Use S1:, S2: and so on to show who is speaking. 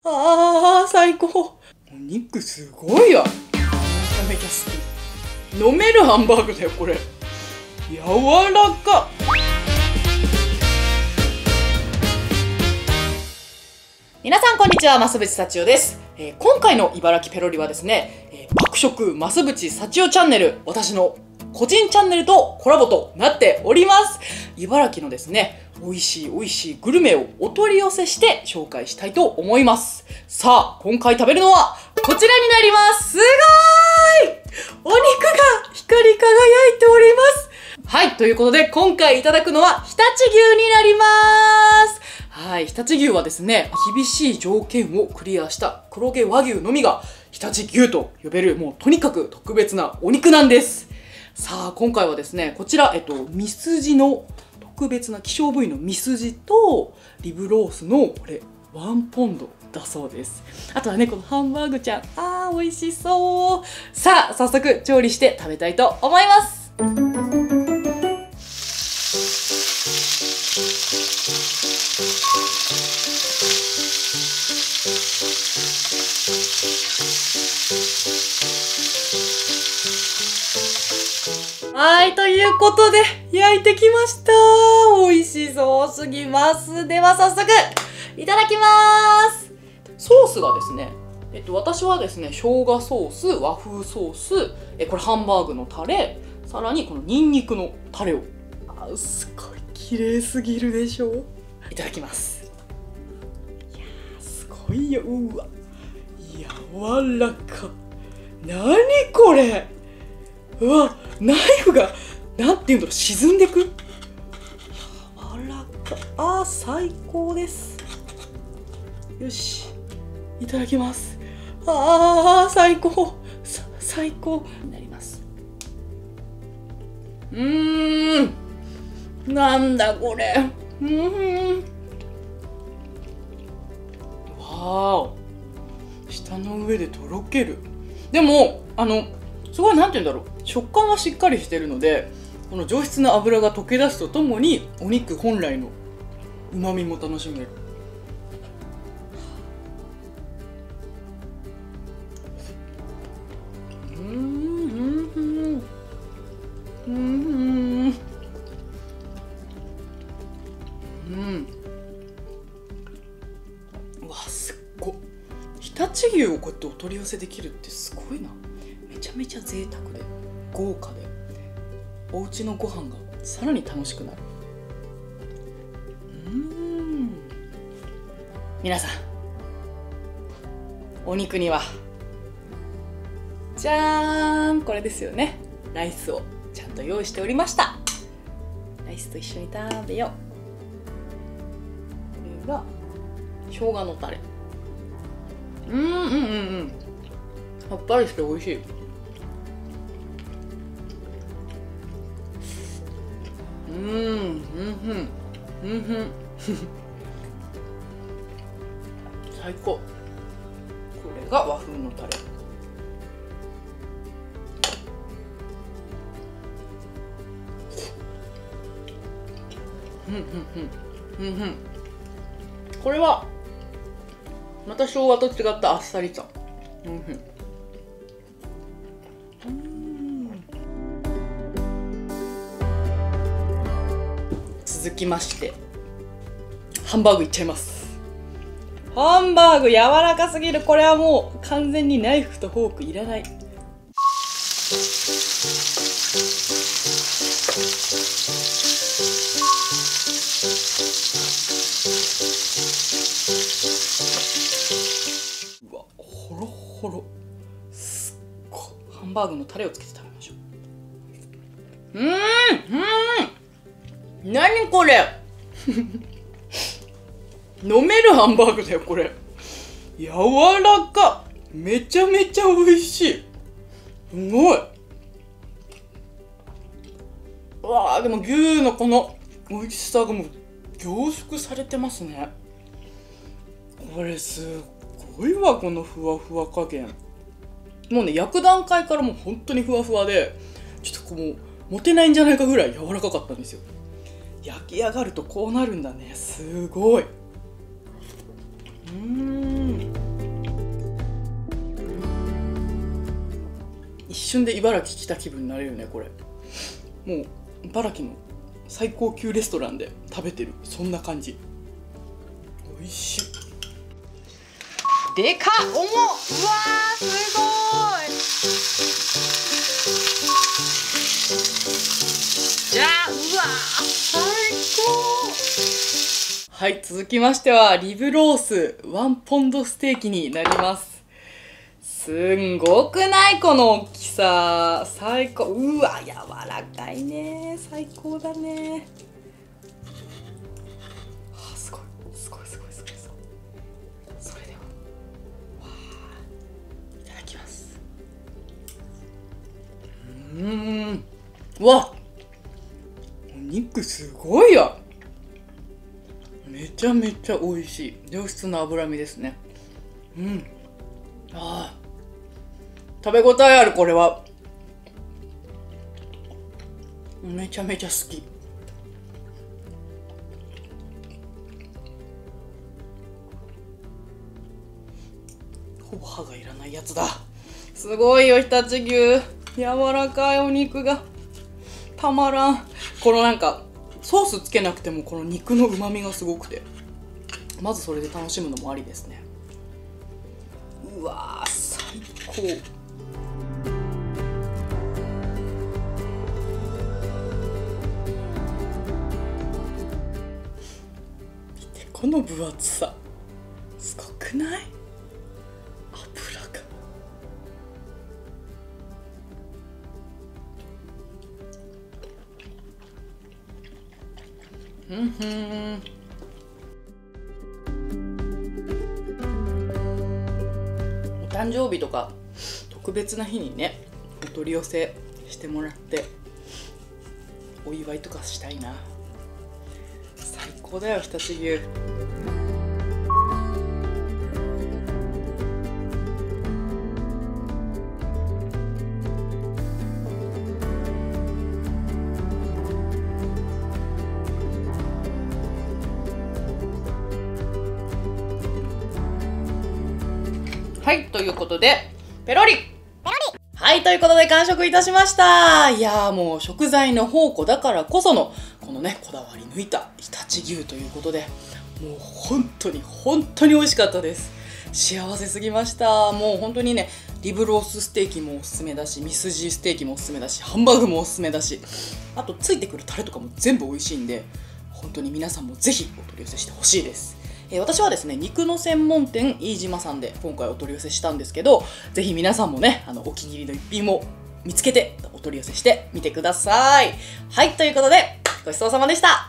S1: あー、最高。お肉すごいや。めちゃめちゃ好き。飲めるハンバーグだよ、これ。柔らか。皆さんこんにちは、増渕幸男です。今回の茨城ペロリはですね、爆食増渕幸男チャンネル、私の個人チャンネルとコラボとなっております。茨城のですね、美味しいグルメをお取り寄せして紹介したいと思います。さあ、今回食べるのはこちらになります。すごーい！お肉が光り輝いております。はい、ということで今回いただくのは常陸牛になります。はい、常陸牛はですね、厳しい条件をクリアした黒毛和牛のみが常陸牛と呼べる、もうとにかく特別なお肉なんです。さあ、今回はですね、こちら、ミスジの特別な希少部位のミスジとリブロースのこれ1ポンドだそうです。あとはね、このハンバーグちゃん、美味しそう。さあ、早速調理して食べたいと思います。はい、ということで焼いてきました。美味しそうすぎます。では早速いただきます。ソースがですね、私はですね、生姜ソース、和風ソース、これハンバーグのタレ、さらにこのニンニクのタレを、すごい綺麗すぎるでしょ。いただきます。いやー、すごいよ。うわ、柔らか。なにこれ。うわ、ナイフがなんていうんだろう、沈んでく。柔らか。最高です。よし、いただきます。最高。最高になります。なんだこれ。わー、舌の上でとろける。でもすごい、なんていうんだろう、食感はしっかりしてるので、この上質な脂が溶け出すとともにお肉本来の旨味も楽しめる。うわ、すっごい。常陸牛をこうやってお取り寄せできるってすごいな。めちゃめちゃ贅沢で豪華で、お家のご飯がさらに楽しくなる。皆さん、お肉にはじゃーん、これですよね。ライスをちゃんと用意しておりました。ライスと一緒に食べよう。これが生姜のタレ。さっぱりして美味しい。最高。これが和風のタレ。これはまた生姜と違ったあっさりさ。続きましてハンバーグいっちゃいます。ハンバーグ柔らかすぎる。これはもう完全にナイフとフォークいらない。うわ、ホロホロ。すっごい。ハンバーグのタレをつけて食べましょう。何これ。飲めるハンバーグだよ、これ。柔らか。めちゃめちゃ美味しい。すごい。うわー、でも牛のこの美味しさがもう凝縮されてますね。これすっごいわ、このふわふわ加減。もうね、焼く段階からもう本当にふわふわで、ちょっともう持てないんじゃないかぐらい柔らかかったんですよ。焼き上がるとこうなるんだね。すごい。 瞬で茨城来た気分になれるね。これもう茨城の最高級レストランで食べてる、そんな感じ。おいしい。でかっ、重っ。うわー、すごい。じゃあ、うわー、最高。はい、続きましてはリブロース1ポンドステーキになります。すんごくない？この大きさ。最高。うわ、柔らかいね。最高だね。はあ、すごいすごいすごいすごいすごい。それでは、いただきます。うわ、お肉すごいや。めちゃめちゃ美味しい。良質な脂身ですね。ああ、食べ応えある。これはめちゃめちゃ好き。ほぼ歯がいらないやつだ。すごいよ、常陸牛。柔らかいお肉がたまらん。このなんかソースつけなくてもこの肉の旨味がすごくて、まずそれで楽しむのもありですね。うわー、最高。見てこの分厚さ、すごくない？脂が。お誕生日とか特別な日にね、お取り寄せしてもらってお祝いとかしたいな。最高だよ、常陸牛。はい、ということでペロリ。はい、ということで完食いたしました。いやー、もう食材の宝庫だからこそのこのね、こだわり抜いた常陸牛ということで、もう本当に本当に美味しかったです。幸せすぎました。もう本当にね、リブロースステーキもおすすめだし、ミスジステーキもおすすめだし、ハンバーグもおすすめだし、あとついてくるタレとかも全部美味しいんで、本当に皆さんもぜひお取り寄せしてほしいです。私はですね、肉の専門店飯島さんで今回お取り寄せしたんですけど、ぜひ皆さんもね、お気に入りの一品も見つけてお取り寄せしてみてください。はい、ということでごちそうさまでした。